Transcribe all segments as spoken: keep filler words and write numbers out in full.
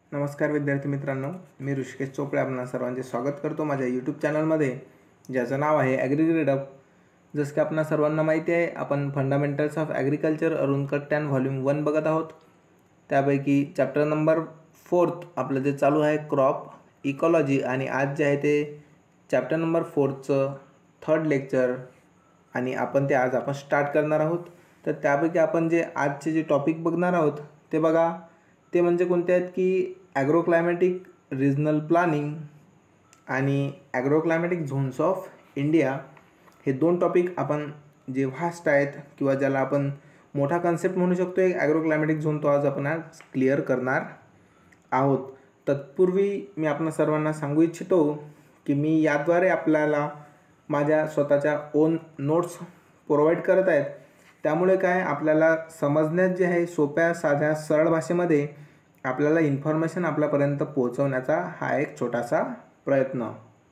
नमस्कार विद्यार्थी मित्रांनो, मी ऋषिकेश चोपडे आपणा सर्वांचे स्वागत करतो माझ्या यूट्यूब चॅनलमध्ये, ज्याचं नाव आहे ॲग्रीग्रेडअप. जसं की आपणा सर्वांना माहिती आहे, आपण fundamentals of agriculture Arun Katyayan volume one बघत आहोत. त्यापैकी चॅप्टर नंबर फोर्थ आपलं जे चालू आहे क्रॉप इकॉलॉजी, आणि आज जे आहे ते चॅप्टर नंबर फोर्थचं थर्ड लेक्चर, आणि आपण ते आज आपण स्टार्ट करणार आहोत. तर त्यापैकी आपण जे आजचे जे टॉपिक बघणार आहोत ते बघा, ते म्हणजे कोणते आहेत की ॲग्रोक्लायमॅटिक रिजनल प्लॅनिंग आणि ॲग्रोक्लायमॅटिक झोन्स ऑफ इंडिया. हे दोन टॉपिक आपण जे व्हास्ट आहेत किंवा ज्याला आपण मोठा कन्सेप्ट म्हणू शकतो एक ॲग्रोक्लायमॅटिक झोन, तो आज आपण आज क्लिअर करणार आहोत. तत्पूर्वी मी आपणा सर्वांना सांगू इच्छितो की मी याद्वारे आपल्याला माझ्या स्वतःच्या ओन नोट्स प्रोव्हाइड करत आहेत. त्यामुळे काय आपल्याला समजण्यात जे आहे सोप्या साध्या सरळ भाषेमध्ये आपल्याला इन्फॉर्मेशन आपल्यापर्यंत पोहोचवण्याचा हा एक छोटासा प्रयत्न.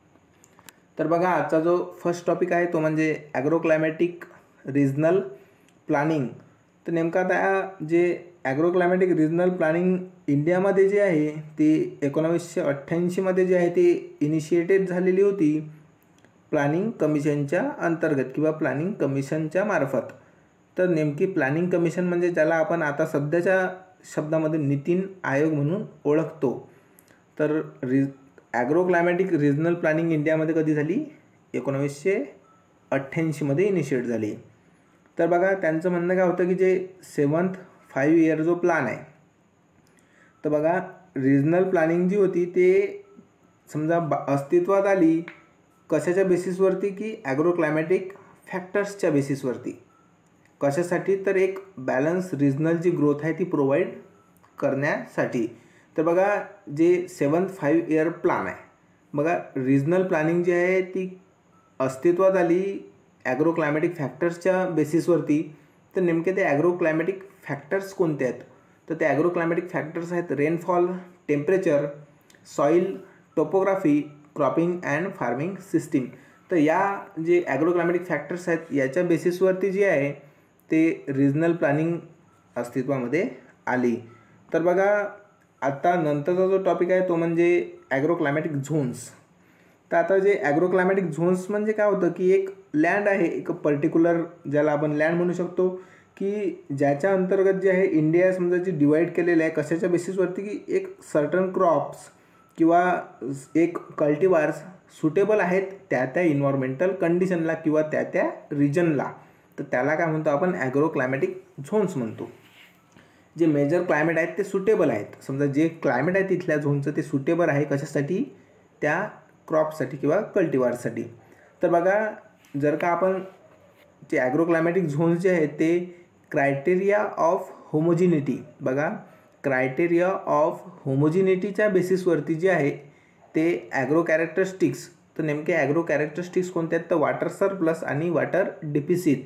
तर बघा, आजचा जो फर्स्ट टॉपिक आहे तो म्हणजे ॲग्रोक्लायमॅटिक रिजनल प्लॅनिंग. तर नेमका त्या जे ॲग्रोक्लायमॅटिक रिजनल प्लॅनिंग इंडियामध्ये जे आहे ती एकोणावीसशे अठ्ठ्याऐंशीमध्ये जे आहे ती इनिशिएटेड झालेली होती प्लॅनिंग कमिशनच्या अंतर्गत किंवा प्लॅनिंग कमिशनच्या मार्फत. तर नेमकी प्लॅनिंग कमिशन म्हणजे ज्याला आपण आता सध्याच्या शब्दामध्ये नीती आयोग म्हणून ओळखतो. तर रिज ॲग्रोक्लायमॅटिक रिजनल प्लॅनिंग इंडियामध्ये कधी झाली? एकोणावीसशे अठ्ठ्याऐंशीमध्ये इनिशिएट झाली. तर बघा, त्यांचं म्हणणं काय होतं की जे सेवन्थ फाईव्ह इयर जो प्लॅन आहे, तर बघा रिजनल प्लॅनिंग जी होती ते समजा बा अस्तित्वात आली कशाच्या बेसिसवरती की ॲग्रोक्लायमॅटिक फॅक्टर्सच्या बेसिसवरती. कशासाठी? तर एक बॅलन्स रिजनल जी ग्रोथ आहे ती प्रोव्हाइड करण्यासाठी. तर बघा, जे सेवन्थ फाईव्ह इयर प्लॅन आहे, बघा रिजनल प्लॅनिंग जी आहे ती अस्तित्वात आली ॲग्रोक्लायमॅटिक फॅक्टर्सच्या बेसिसवरती. तर नेमके ते ॲग्रोक्लायमॅटिक फॅक्टर्स कोणते आहेत? तर ते ॲग्रोक्लायमॅटिक फॅक्टर्स आहेत rainfall, temperature, soil, topography, cropping and farming system. तर या जे ॲग्रोक्लायमॅटिक फॅक्टर्स आहेत याच्या बेसिसवरती जे आहे ते रिजनल प्लॅनिंग अस्तित्वामध्ये आली. तर बघा, आता नंतरचा जो टॉपिक आहे तो म्हणजे ॲग्रोक्लायमॅटिक झोन्स. तर आता जे ॲग्रोक्लायमॅटिक झोन्स म्हणजे काय होतं की एक लँड आहे, एक पर्टिक्युलर ज्याला आपण लँड म्हणू शकतो की ज्याच्या अंतर्गत जे आहे इंडिया समजा जी डिवाईड केलेलं आहे कशाच्या बेसिसवरती की एक सर्टन क्रॉप्स किंवा एक कल्टिवार्स सुटेबल आहेत त्या त्या इन्व्हायरमेंटल कंडिशनला किंवा त्या त्या रिजनला. तर त्याला काय म्हणतो आपण? ॲग्रोक्लायमॅटिक झोन्स म्हणतो. जे मेजर क्लायमेट आहेत ते सुटेबल आहेत. समजा जे क्लायमेट आहे तिथल्या झोनचं ते सुटेबल आहे कशासाठी? त्या क्रॉपसाठी किंवा कल्टिवारसाठी. तर बघा, जर का आपण जे ॲग्रोक्लायमॅटिक झोन्स जे आहेत ते क्रायटेरिया ऑफ होमोजिनिटी, बघा क्रायटेरिया ऑफ होमोजिनिटीच्या बेसिसवरती जे आहे ते ॲग्रो कॅरेक्टरिस्टिक्स. तर नेमके ॲग्रो कॅरेक्टरिस्टिक्स कोणते आहेत? तर वॉटर सरप्लस आणि वॉटर डिफिसिट.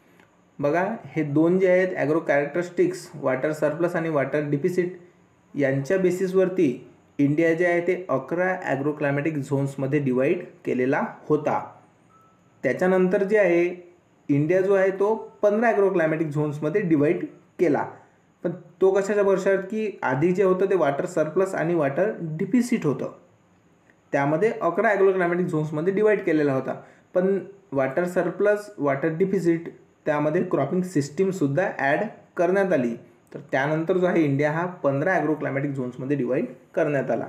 बघा, हे दोन जे आहेत ॲग्रो कॅरेक्टरिस्टिक्स, वॉटर सरप्लस आणि वॉटर डिफिसिट, यांच्या बेसिसवरती इंडिया जे आहे ते अकरा ॲग्रोक्लायमॅटिक झोन्समध्ये डिवाईड केलेला होता. त्याच्यानंतर जे आहे इंडिया जो आहे तो पंधरा ॲग्रोक्लायमॅटिक झोन्समध्ये डिवाईड केला. पण तो कशाच्या भरशात की आधी जे होतं ते वॉटर सरप्लस आणि वॉटर डिफिसिट होतं. त्यामध्ये अकरा ॲग्रोक्लायमॅटिक झोन्समध्ये डिवाईड केलेला होता. पण वॉटर सरप्लस, वॉटर डिफिसिट त्यामध्ये क्रॉपिंग सिस्टीमसुद्धा ॲड करण्यात आली. तर त्यानंतर जो आहे इंडिया हा पंधरा ॲग्रोक्लायमॅटिक झोन्समध्ये डिवाईड करण्यात आला.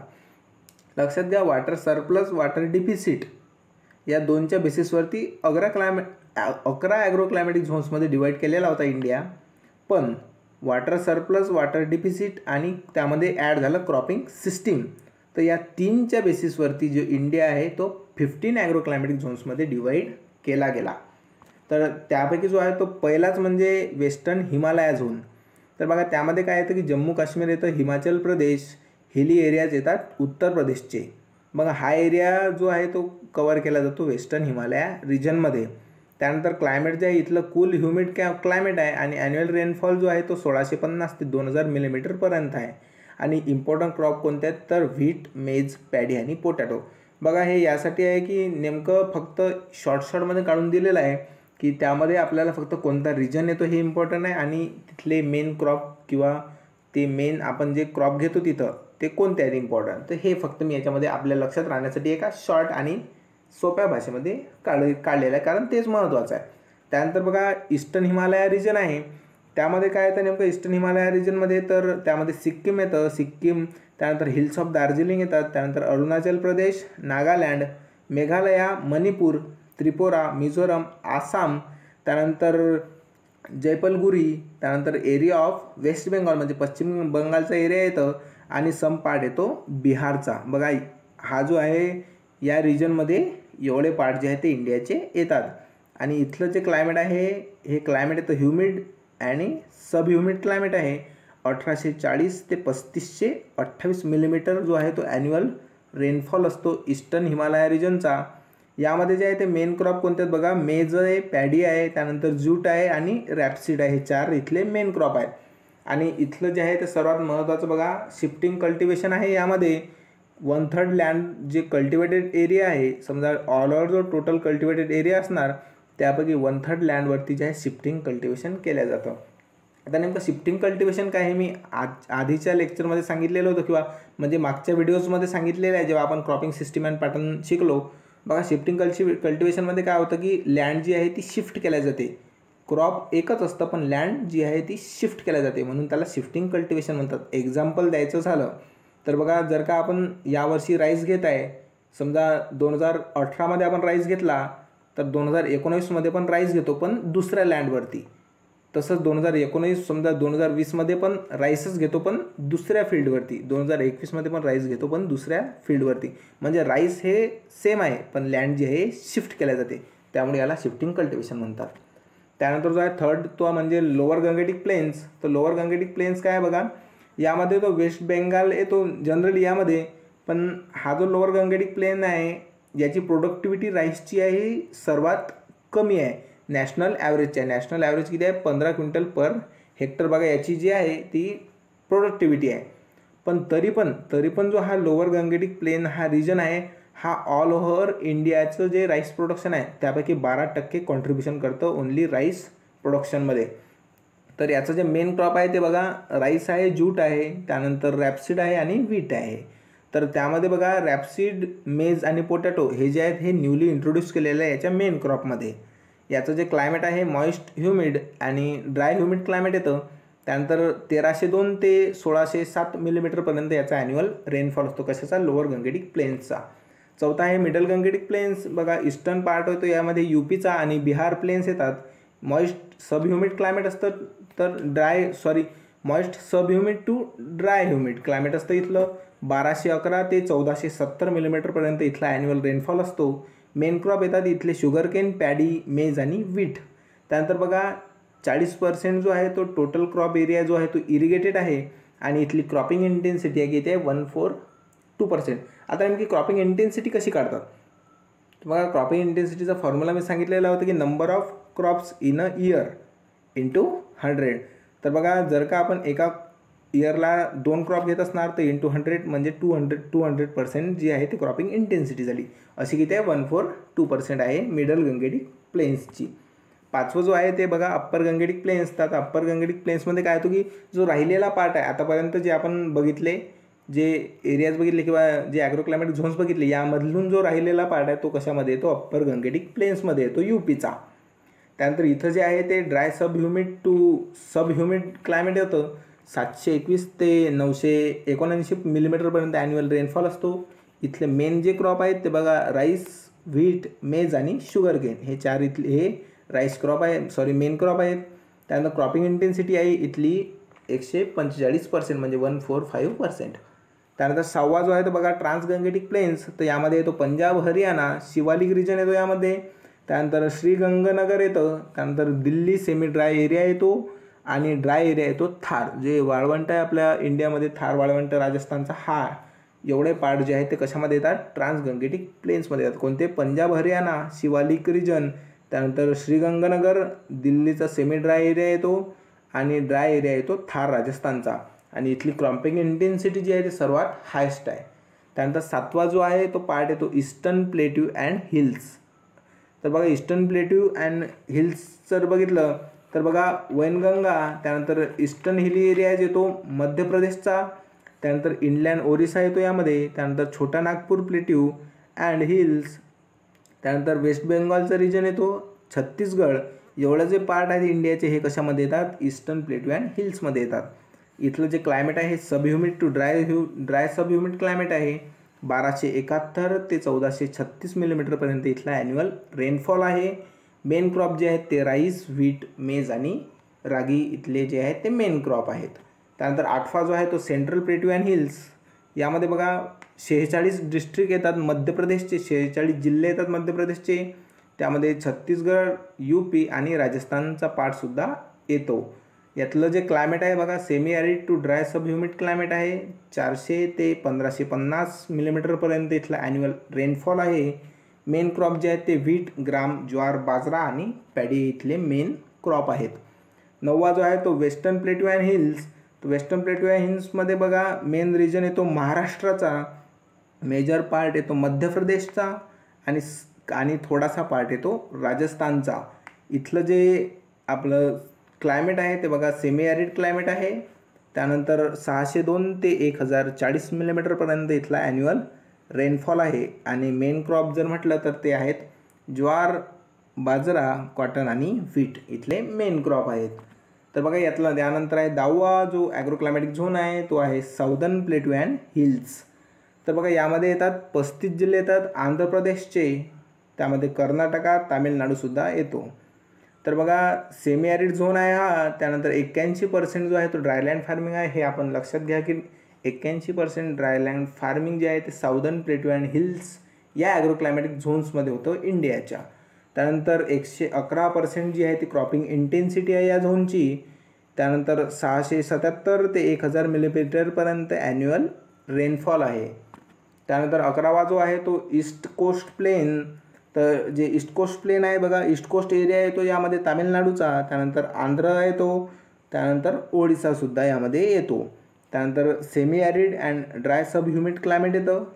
लक्षात घ्या, वॉटर सरप्लस, वॉटर डिफिसिट या दोनच्या बेसिसवरती अकरा क्लायमॅट अकरा ॲग्रोक्लायमॅटिक झोन्समध्ये डिवाईड केलेला होता इंडिया. पण वॉटर सरप्लस, वॉटर डिफिसिट आणि त्यामध्ये ॲड झालं क्रॉपिंग सिस्टीम. तर या तीनच्या बेसिसवरती जो इंडिया आहे तो फिफ्टीन ॲग्रोक्लायमॅटिक झोन्समध्ये डिवाईड केला गेला. तर त्यापैकी जो आहे तो पहिलाच म्हणजे वेस्टर्न हिमालया झोन. तर बघा, त्यामध्ये काय येतं की जम्मू काश्मीर येतं, हिमाचल प्रदेश, हिली एरियाज येतात उत्तर प्रदेशचे. बघा, हा एरिया जो आहे तो कवर केला जातो वेस्टर्न हिमालया रिजनमध्ये. त्यानंतर क्लायमेट जे आहे इथलं कूल ह्युमिड कॅ क्लायमेट आहे आणि ॲन्युअल रेनफॉल जो आहे तो सोळाशे पन्नास ते दोन हजार मिलीमीटरपर्यंत आहे. आणि इम्पॉर्टंट क्रॉप कोणते आहेत? तर व्हीट, मेज, पॅडी आणि पोटॅटो. बघा, हे यासाठी आहे की नेमकं फक्त शॉर्ट शॉर्टमध्ये काढून दिलेलं आहे की त्यामध्ये आपल्याला फक्त कोणता रिजन येतो हे इम्पॉर्टंट आहे आणि तिथले मेन क्रॉप किंवा ते मेन आपण जे क्रॉप घेतो तिथं ते कोणते आहेत इम्पॉर्टंट, तर हे फक्त मी याच्यामध्ये आपल्या लक्षात राहण्यासाठी एका शॉर्ट आणि सोप्या भाषेमध्ये काढ काढलेलं आहे, कारण तेच महत्त्वाचं आहे. त्यानंतर बघा ईस्टर्न हिमालया रिजन आहे, त्यामध्ये काय येतं नेमकं ईस्टर्न हिमालया रिजनमध्ये, तर त्यामध्ये सिक्कीम येतं, सिक्कीम, त्यानंतर हिल्स ऑफ दार्जिलिंग येतात, त्यानंतर अरुणाचल प्रदेश, नागालँड, मेघालया, मणिपूर, त्रिपुरा, मिझोरम, आसाम, त्यानंतर जयपलगुरी, त्यानंतर एरिया ऑफ वेस्ट बेंगॉल म्हणजे पश्चिम बंगालचा एरिया येतं, आणि सम पार्ट येतो बिहारचा. बघा हा जो आहे या रिजनमध्ये एवढे पार्ट जे आहेत ते इंडियाचे येतात. आणि इथलं जे क्लायमेट आहे हे क्लायमेट येतं ह्युमिड आणि सब ह्युमिड क्लायमेट आहे. अठराशे चाळीस ते पस्तीसशे अठ्ठावीस मिलीमीटर जो आहे तो ॲन्युअल रेनफॉल असतो ईस्टर्न हिमालया रिजनचा. यामध्ये जे आहे ते मेन क्रॉप कोणते आहेत बघा, मेज आहे, पॅडी आहे, त्यानंतर ज्यूट आहे आणि रॅपसीड आहे, चार इथले मेन क्रॉप आहेत. आणि इथलं जे आहे ते सर्वात महत्त्वाचं बघा शिफ्टिंग कल्टिवेशन आहे. यामध्ये वन थर्ड लँड जे कल्टिवेटेड एरिया आहे, समजा ऑल ओव्हर जो टोटल कल्टिवेटेड एरिया असणार त्यापैकी वन थर्ड लँडवरती जे आहे शिफ्टिंग कल्टिवेशन केलं जातं. आता नेमकं शिफ्टिंग कल्टिवेशन काय आहे मी आज आधीच्या लेक्चरमध्ये सांगितलेलं होतं, किंवा म्हणजे मागच्या व्हिडिओजमध्ये सांगितलेलं आहे जेव्हा आपण क्रॉपिंग सिस्टीम अँड पॅटर्न शिकलो. बघा शिफ्टिंग कल्टि कल्टिवेशनमध्ये काय होतं की लँड जी आहे ती शिफ्ट केल्या जाते. क्रॉप एकच असतं पण लँड जी आहे ती शिफ्ट केल्या जाते, म्हणून त्याला शिफ्टिंग कल्टिवेशन म्हणतात. एक्झाम्पल द्यायचं झालं तर बघा, जर का आपण यावर्षी राईस घेत आहे, समजा दोन हजार अठरामध्ये आपण राईस घेतला तर दोन हजार एकोणवीसमध्ये पण राईस घेतो पण दुसऱ्या लँडवरती. तसंच दोन हजार एकोणीस समजा दोन हजार वीसमध्ये पण राईसच घेतो पण दुसऱ्या फील्डवरती, दोन हजार एकवीसमध्ये पण राईस घेतो पण दुसऱ्या फील्डवरती. म्हणजे राईस हे सेम आहे पण लँड जी आहे शिफ्ट केल्या जाते, त्यामुळे याला शिफ्टिंग कल्टिवेशन म्हणतात. त्यानंतर जो आहे थर्ड तो म्हणजे लोअर गंगेटिक प्लेन्स. तर लोअर गंगेटिक प्लेन्स काय आहे बघा, यामध्ये तो वेस्ट बेंगाल येतो जनरली यामध्ये, पण हा जो लोअर गंगेटिक प्लेन आहे याची प्रोडक्टिव्हिटी राईसची आहे सर्वात कमी आहे नॅशनल ॲव्हरेजची आहे. नॅशनल ॲव्हरेज किती आहे, पंधरा क्विंटल पर हेक्टर बघा याची जी आहे ती प्रोडक्टिव्हिटी आहे. पण तरी पण तरी पण जो हा लोअर गंगेटिक प्लेन हा रिजन आहे हा ऑल ओव्हर इंडियाचं जे राईस प्रोडक्शन आहे त्यापैकी बारा टक्के कॉन्ट्रीब्युशन करतं ओन्ली राईस प्रोडक्शनमध्ये. तर याचं जे मेन क्रॉप आहे ते बघा राईस आहे, ज्यूट आहे, त्यानंतर रॅपसीड आहे आणि व्हीट आहे. तर त्यामध्ये बघा रॅपसीड, मेज आणि पोटॅटो हे जे आहेत हे न्यूली इंट्रोड्यूस केलेलं आहे याच्या मेन क्रॉपमध्ये. याचं जे क्लायमेट आहे मॉइस्ट ह्युमिड आणि ड्राय ह्युमिड क्लायमेट येतं. त्यानंतर तेराशे दोन ते सोळाशे सात मिलीमीटरपर्यंत याचा ॲन्युअल रेनफॉल असतो कशाचा, लोअर गंगेटिक प्लेन्सचा. चौथा आहे मिडल गंगेटिक प्लेन्स. बघा ईस्टर्न पार्ट होतो यामध्ये यूपीचा आणि बिहार प्लेन्स येतात. मॉइस्ट सब ह्युमिड क्लायमेट असतं, तर dry sorry moist sub humid to dry humid climate असतं इथलं. बाराशे अकरा ते चौदाशे सत्तर मिलीमीटरपर्यंत इथला ॲन्युअल रेनफॉल असतो. मेन क्रॉप येतात इथले शुगरकेन, पॅडी, मेज आणि व्हीट. त्यानंतर बघा चाळीस पर्सेंट जो आहे तो टोटल क्रॉप एरिया जो आहे तो इरिगेटेड आहे आणि इथली क्रॉपिंग इंटेन्सिटी आहे किती आहे, वन फोर टू पर्सेंट. आता नेमकी क्रॉपिंग इंटेन्सिटी कशी काढतात बघा, क्रॉपिंग इंटेन्सिटीचा फॉर्म्युला मी सांगितलेला होता की number of crops in a year into hundred. तर बघा जर का आपण एका इयरला दोन क्रॉप घेत असणार तर इंटू हंड्रेड म्हणजे two hundred two hundred percent जी आहे ती क्रॉपिंग इंटेन्सिटी झाली. अशी किती आहे, वन फोर टू पर्सेंट आहे मिडल गंगेटिक प्लेन्सची. पाचवं जो आहे ते बघा अप्पर गंगेटिक प्लेन्स. तर अप्पर गंगेटिक प्लेन्समध्ये काय होतं की जो राहिलेला पार्ट आहे आतापर्यंत जे आपण बघितले, जे एरियाज बघितले किंवा जे ॲग्रोक्लायमॅटिक झोन्स बघितले, यामधून जो राहिलेला पार्ट आहे तो कशामध्ये येतो, अप्पर गंगेटिक प्लेन्समध्ये येतो यूपीचा. त्यानंतर इथं जे आहे ते dry sub humid to sub humid climate येतं. सातशे एकवीस ते नऊशे एकोणऐंशी मिलीमीटरपर्यंत ॲन्युअल रेनफॉल असतो. इथले मेन जे क्रॉप आहेत ते बघा राईस, व्हीट, मेज आणि शुगरकेन हे चार इथले हे राईस क्रॉप आहे सॉरी मेन क्रॉप आहेत. त्यानंतर क्रॉपिंग इंटेन्सिटी आहे इथली एकशे पंचेचाळीस पर्सेंट म्हणजे वन फोर फाईव्ह पर्सेंट. त्यानंतर सहावा जो आहे तो बघा ट्रान्सगंगेटिक प्लेन्स. तर यामध्ये येतो पंजाब, हरियाणा, शिवालिक रिजन येतो यामध्ये. त्यानंतर श्रीगंगानगर येतं. त्यानंतर दिल्ली सेमी ड्राय एरिया येतो आणि ड्राय एरिया येतो थार, जे वाळवंट आहे आपल्या इंडियामध्ये थार वाळवंट राजस्थानचा, हा एवढे पार्ट जे आहेत ते कशामध्ये येतात, ट्रान्सगंगेटिक प्लेन्समध्ये येतात. कोणते, पंजाब, हरियाणा, शिवालिक रिजन, त्यानंतर श्रीगंगानगर, दिल्लीचा सेमी ड्राय एरिया येतो आणि ड्राय एरिया येतो थार राजस्थानचा. आणि इथली क्रॉपिंग इंटेन्सिटी जी आहे ती सर्वात हायस्ट आहे. त्यानंतर सातवा जो आहे तो पार्ट येतो ईस्टर्न प्लेट्यू अँड हिल्स. तर बघा ईस्टर्न प्लेट्यू अँड हिल्स जर बघितलं तर बघा वैनगंगा, त्यानंतर ईस्टर्न हिली एरिया येतो मध्य प्रदेशचा, त्यानंतर इनलँड ओरिसा येतो यामध्ये, त्यानंतर Chota Nagpur plateau and hills, त्यानंतर वेस्ट बेंगॉलचा रिजन येतो, छत्तीसगड. एवढं जे पार्ट आहेत इंडियाचे हे कशामध्ये येतात, ईस्टर्न प्लेट्यू अँड हिल्समध्ये येतात. इथलं जे क्लायमेट आहे sub humid to dry hu dry sub humid climate आहे. बाराशे एकाहत्तर ते चौदाशे छत्तीस मिलीमीटरपर्यंत इथला ॲन्युअल रेनफॉल आहे. मेन क्रॉप जे आहेत ते राईस, व्हीट, मेज आणि रागी इथले जे आहेत ते मेन क्रॉप आहेत. त्यानंतर आठवा जो आहे तो सेंट्रल प्लेट्यू अँड हिल्स. यामध्ये बघा शेहेचाळीस डिस्ट्रिक्ट येतात मध्य प्रदेशचे, शेहेचाळीस जिल्हे येतात मध्य प्रदेशचे. त्यामध्ये छत्तीसगड, यू पी आणि राजस्थानचा पार्टसुद्धा येतो. यातलं जे क्लायमेट आहे बघा semi arid to dry sub humid climate आहे. चारशे ते पंधराशे पन्नास मिलीमीटरपर्यंत इथला ॲन्युअल रेनफॉल आहे. मेन क्रॉप जे आहेत ते व्हीट, ग्राम, ज्वार, बाजरा आणि पॅडी इथले मेन क्रॉप आहेत. नववा जो आहे तो वेस्टर्न प्लेट्यू अँड हिल्स. तो वेस्टर्न प्लेट्यू अँड हिल्समध्ये बघा मेन रिजन येतो महाराष्ट्राचा, मेजर पार्ट येतो मध्य प्रदेशचा आणि आणि थोडासा पार्ट येतो राजस्थानचा. इथलं जे आपलं क्लायमेट आहे ते बघा सेमी ॲरिड क्लायमेट आहे. त्यानंतर सहाशे दोन ते एक हजार चाळीस मिलीमीटरपर्यंत इथला ॲन्युअल रेनफॉल आहे. आणि मेन क्रॉप जर म्हटलं तर ते आहेत ज्वार, बाजरा, कॉटन आणि व्हीट इथले मेन क्रॉप आहेत. तर बघा यातला त्यानंतर आहे दहावा जो ॲग्रो क्लायमॅटिक झोन आहे तो आहे साऊदर्न प्लेट्यू अँड हिल्स. तर बघा यामध्ये येतात पस्तीस जिल्हे येतात आंध्र प्रदेशचे, त्यामध्ये कर्नाटका, तामिळनाडूसुद्धा येतो. तर बघा सेमी ॲरिड झोन आहे हा. त्यानंतर एक्क्याऐंशी पर्सेंट जो आहे तो ड्रायलँड फार्मिंग आहे. हे आपण लक्षात घ्या की एक्क्याऐंशी पर्सेंट ड्रायलँड फार्मिंग जे आहे ते साऊदर्न प्लेट्यू अँड हिल्स या ॲग्रो क्लायमॅटिक झोन्समध्ये होतं इंडियाच्या. त्यानंतर एकशे अकरा पर्सेंट जी आहे ती क्रॉपिंग इंटेन्सिटी आहे या झोनची. त्यानंतर सहाशे सत्याहत्तर ते एक हजार मिलीमीटरपर्यंत ॲन्युअल रेनफॉल आहे. त्यानंतर अकरावा जो आहे तो ईस्ट कोस्ट प्लेन. तर जे ईस्ट कोस्ट प्लेन आहे बघा, ईस्ट कोस्ट एरिया येतो यामध्ये तामिळनाडूचा, त्यानंतर आंध्र येतो, त्यानंतर ओडिसासुद्धा यामध्ये येतो. त्यानंतर semi arid and dry sub humid climate येतं.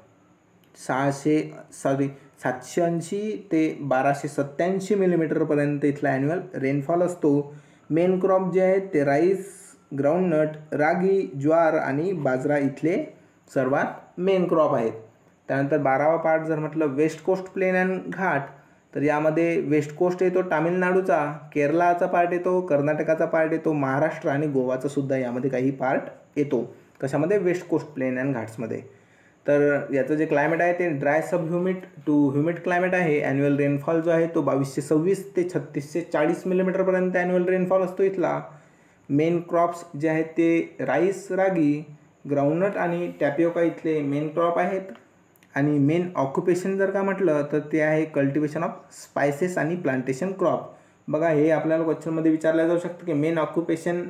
सहाशे सॉरी सातशे ऐंशी ते बाराशे सत्त्याऐंशी मिलीमीटरपर्यंत इथला ॲन्युअल रेनफॉल असतो. मेन क्रॉप जे आहेत ते राईस, ग्राउंडनट, रागी, ज्वार आणि बाजरा इथले सर्वात मेन क्रॉप आहेत. त्यानंतर बारावा पार्ट जर म्हटलं west coast plain and ghat, तर यामध्ये वेस्ट कोस्ट येतो तामिळनाडूचा, केरळाचा पार्ट येतो, कर्नाटकाचा पार्ट येतो, महाराष्ट्र आणि गोवाचा सुद्धा यामध्ये काही पार्ट येतो. कशामध्ये, वेस्ट कोस्ट प्लेन अँड घाट्समध्ये. तर याचं जे क्लायमेट आहे ते dry sub humid to humid climate आहे. ॲन्युअल रेनफॉल जो आहे तो बावीसशे सव्वीस ते छत्तीसशे चाळीस मिलीमीटरपर्यंत ॲन्युअल रेनफॉल असतो इथला. मेन क्रॉप्स जे आहेत ते राईस, रागी, ग्राउंडनट आणि टॅपिओका इथले मेन क्रॉप आहेत. आणि मेन ऑक्युपेशन जर का म्हटलं तर ते आहे कल्टिवेशन ऑफ स्पायसेस आणि प्लांटेशन क्रॉप. बघा हे आपल्याला क्वेश्चनमध्ये विचारलं जाऊ शकतं की main occupation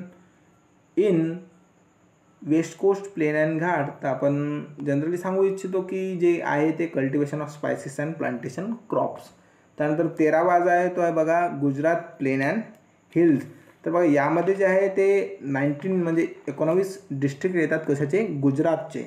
in west coast plain and ghat. तर आपण जनरली सांगू इच्छितो की जे आहे ते cultivation of spices and plantation crops. त्यानंतर तेरावा जो आहे तो आहे बघा गुजरात प्लेन अँड हिल्स. तर बघा यामध्ये जे आहे ते नाईन्टीन म्हणजे एकोणावीस डिस्ट्रिक्ट येतात कशाचे, गुजरातचे.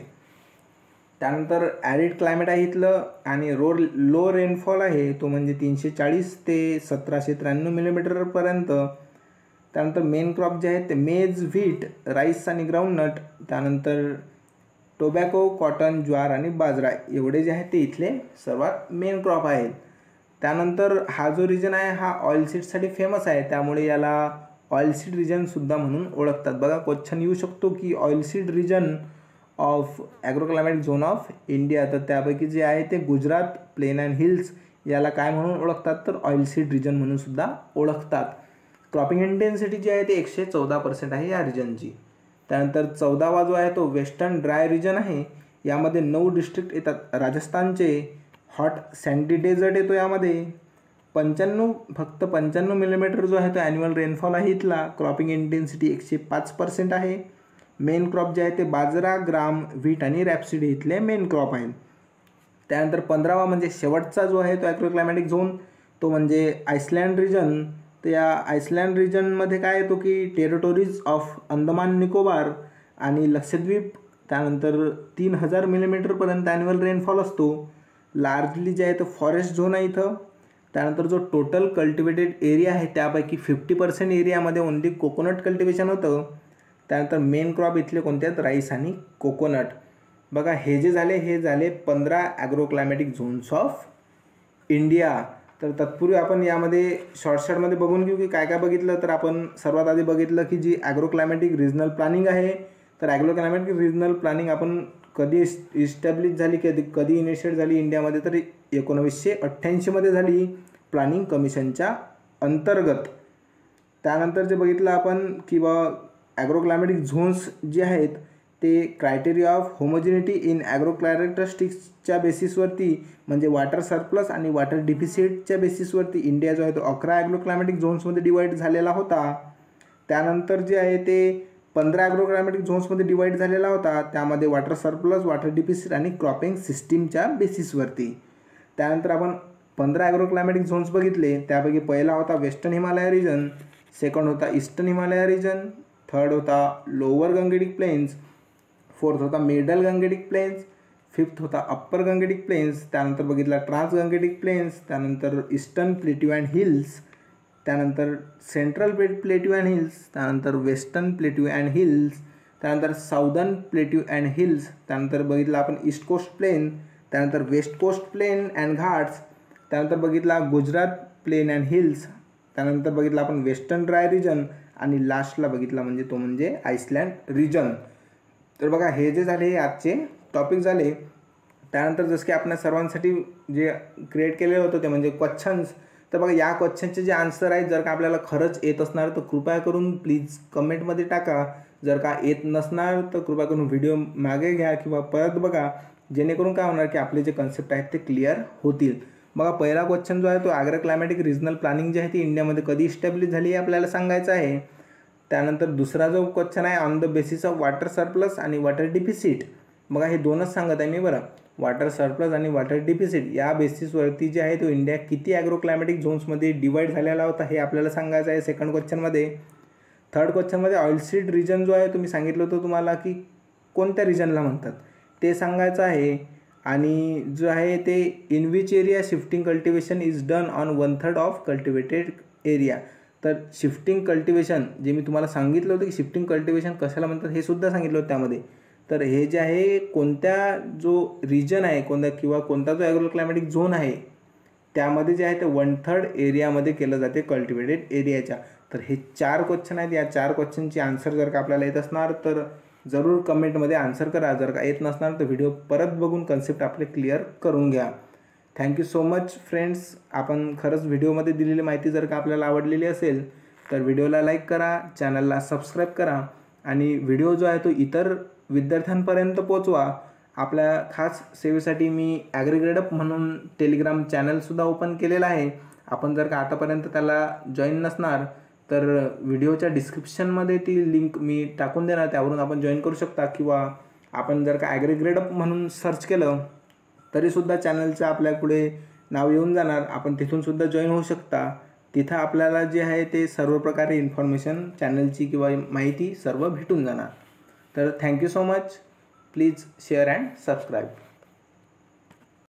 त्यानंतर ॲरिड क्लायमेट आहे इथलं आणि रो लो रेनफॉल आहे तो म्हणजे तीनशे चाळीस ते सतराशे त्र्याण्णव मिलीमीटरपर्यंत. त्यानंतर मेन क्रॉप जे आहेत ते मेज, व्हीट, राईस आणि ग्राउंडनट, त्यानंतर टोबॅको, कॉटन, ज्वार आणि बाजरा एवढे जे आहेत ते इथले सर्वात मेन क्रॉप आहेत. त्यानंतर हा जो रिजन आहे हा ऑइल सीडसाठी फेमस आहे, त्यामुळे याला ऑइल सीड रिजनसुद्धा म्हणून ओळखतात. बघा क्वेश्चन येऊ शकतो की oil seed region of agro climatic zone of India. तर त्यापैकी जे आहे ते गुजरात प्लेन अँड हिल्स याला काय म्हणून ओळखतात, तर ऑइल सीड रिजन म्हणून सुद्धा ओळखतात. क्रॉपिंग इंटेन्सिटी जी आहे ते एकशे चौदा पर्सेंट आहे या रिजनची. त्यानंतर चौदावा जो आहे तो वेस्टर्न ड्राय रिजन आहे. यामध्ये नऊ डिस्ट्रिक्ट येतात राजस्थानचे. हॉट सँडी डेझर्ट येतो यामध्ये. पंच्याण्णव फक्त पंच्याण्णव मिलीमीटर जो आहे तो ॲन्युअल रेनफॉल आहे इथला. क्रॉपिंग इंटेन्सिटी एकशे पाच पर्सेंट आहे. मेन क्रॉप जे आहे ते बाजरा, ग्राम, व्हीट आणि रॅपसीड इथले मेन क्रॉप आहेत. त्यानंतर पंधरावा म्हणजे शेवटचा जो आहे तो ॲग्रो क्लायमॅटिक झोन तो म्हणजे आयसलँड रिजन. तर या आयसलँड रिजनमध्ये काय येतो की टेरिटोरीज ऑफ अंदमान निकोबार आणि लक्षद्वीप. त्यानंतर तीन हजार मिलीमीटरपर्यंत ॲन्युअल रेनफॉल असतो. लार्जली जे आहे तो फॉरेस्ट झोन आहे इथं. त्यानंतर जो टोटल कल्टिवेटेड एरिया आहे त्यापैकी फिफ्टी पर्सेंट एरियामध्ये ओनली कोकोनट कल्टिवेशन होतं. त्यानंतर मेन क्रॉप इथले कोणते आहेत, राईस आणि कोकोनट. बघा हे जे झाले हे झाले पंधरा agro climatic zones of India. तर तत्पूर्वी आपण यामध्ये शॉर्टशॉर्टमध्ये बघून घेऊ की काय काय बघितलं. तर आपण सर्वात आधी बघितलं की जी ॲग्रो क्लायमॅटिक रिजनल प्लॅनिंग आहे, तर ॲग्रो क्लायमॅटिक रिजनल प्लॅनिंग आपण कधी इस्टॅब्लिश झाली, कधी कधी इनिशिएट झाली इंडियामध्ये, तर एकोणवीसशे अठ्ठ्याऐंशीमध्ये झाली प्लॅनिंग कमिशनच्या अंतर्गत. त्यानंतर जे बघितलं आपण की बा ॲग्रो क्लायमॅटिक झोन्स जे आहेत ते criteria of homogeneity in agro कॅरेक्टरिस्टिक्सच्या बेसिसवरती, म्हणजे वॉटर सरप्लस आणि वॉटर डिफिसिटच्या बेसिसवरती इंडिया जो आहे तो अकरा ॲग्रो क्लायमॅटिक झोन्समध्ये डिवाईड झालेला होता. त्यानंतर जे आहे ते पंधरा ॲग्रो क्लायमॅटिक झोन्समध्ये डिवाईड झालेला होता, त्यामध्ये वॉटर सरप्लस, वॉटर डिफिसिट आणि क्रॉपिंग सिस्टीमच्या बेसिसवरती. त्यानंतर आपण पंधरा ॲग्रो क्लायमॅटिक झोन्स बघितले, त्यापैकी पहिला होता वेस्टर्न हिमालय रिजन, सेकंड होता ईस्टर्न हिमालय रिजन, थर्ड होता लोअर गंगेटिक प्लेन्स, फोर्थ होता मिडल गंगेटिक प्लेन्स, फिफ्थ होता अप्पर गंगेटिक प्लेन्स, त्यानंतर बघितला ट्रान्स गंगेटिक प्लेन्स, त्यानंतर ईस्टर्न प्लेट्यू अँड हिल्स, त्यानंतर सेंट्रल प्लेट्यू अँड हिल्स, त्यानंतर वेस्टर्न प्लेट्यू अँड हिल्स, त्यानंतर साऊदर्न प्लेट्यू अँड हिल्स, त्यानंतर बघितला आपण ईस्ट कोस्ट प्लेन, त्यानंतर west coast plain and ghats, त्यानंतर बघितला गुजरात प्लेन अँड हिल्स, त्यानंतर बघितला आपण वेस्टर्न ड्राय रिजन आणि लास्टला बघितला म्हणजे तो म्हणजे आइसलँड रिजन. तर बघा हे जे झाले हे आजचे टॉपिक झाले. त्यानंतर जसं की आपण सर्वांसाठी जे क्रिएट केलेलं होतं ते म्हणजे क्वेश्चन्स. तर बघा या क्वेश्चनचे जे आन्सर आहेत जर का आपल्याला खरंच येत असणार तर कृपया करून प्लीज कमेंटमध्ये टाका. जर का येत नसणार तर कृपया करून व्हिडिओ मागे घ्या किंवा परत बघा, जेणेकरून काय होणार की आपले जे कन्सेप्ट आहेत ते क्लिअर होतील. बघा पहिला क्वेश्चन जो आहे तो ॲग्रो क्लायमॅटिक रिजनल प्लॅनिंग जी आहे ती इंडियामध्ये कधी इस्टॅब्लिश झाली हे आपल्याला सांगायचं आहे. त्यानंतर दुसरा जो क्वेश्चन आहे on the basis of water surplus आणि वॉटर डिफिसिट. बघा हे दोनच सांगत आहे मी बरं, वॉटर सरप्लस आणि वॉटर डिफिसिट या बेसिसवरती जे आहे तो इंडिया किती ॲग्रो क्लायमॅटिक झोन्समध्ये डिवाईड झालेला होता हे आपल्याला सांगायचं आहे सेकंड क्वेश्चनमध्ये. थर्ड क्वेश्चनमध्ये ऑइलसीड रिजन जो आहे तुम्ही सांगितलं होतं तुम्हाला की कोणत्या रिजनला म्हणतात ते सांगायचं आहे. आणि जो आहे ते in which area shifting cultivation is done on one third of cultivated area. तर शिफ्टिंग कल्टिवेशन जे मी तुम्हाला सांगितलं होतं की शिफ्टिंग कल्टिवेशन कशाला म्हणतात हे सुद्धा सांगितलं होतं त्यामध्ये. तर हे जे आहे कोणत्या जो रिजन आहे कोणत्या किंवा कोणता जो ॲग्रो क्लायमॅटिक झोन आहे त्यामध्ये जे आहे ते वन थर्ड एरियामध्ये केलं जाते कल्टिवेटेड एरियाच्या. तर हे चार क्वेश्चन आहेत. या चार क्वेश्चनची आन्सर जर का आपल्याला येत असणार तर जरूर कमेंटमध्ये आन्सर करा. जर का येत नसणार तर व्हिडिओ परत बघून कन्सेप्ट आपले क्लिअर करून घ्या. Thank you so much friends. आपण खरंच व्हिडिओमध्ये दिलेली माहिती जर का आपल्याला आवडलेली असेल तर व्हिडिओला लाईक करा, चॅनलला सबस्क्राईब करा आणि व्हिडिओ जो आहे तो इतर विद्यार्थ्यांपर्यंत पोचवा. आपल्या खास सेवेसाठी मी ॲग्रीग्रेडअप म्हणून टेलिग्राम चॅनलसुद्धा ओपन केलेला आहे. आपण जर का आतापर्यंत त्याला जॉईन नसणार तर व्हिडिओच्या डिस्क्रिप्शनमध्ये ती लिंक मी टाकून देणार, त्यावरून आपण जॉईन करू शकता. किंवा आपण जर का ॲग्रीग्रेडअप म्हणून सर्च केलं तरीसुद्धा चॅनलचं आपल्या पुढे नाव येऊन जाणार, आपण तिथूनसुद्धा जॉईन होऊ शकता. तिथं आपल्याला जे आहे ते सर्व प्रकारे इन्फॉर्मेशन चॅनलची किंवा माहिती सर्व भेटून जाणार. तर thank you so much. Please share and subscribe.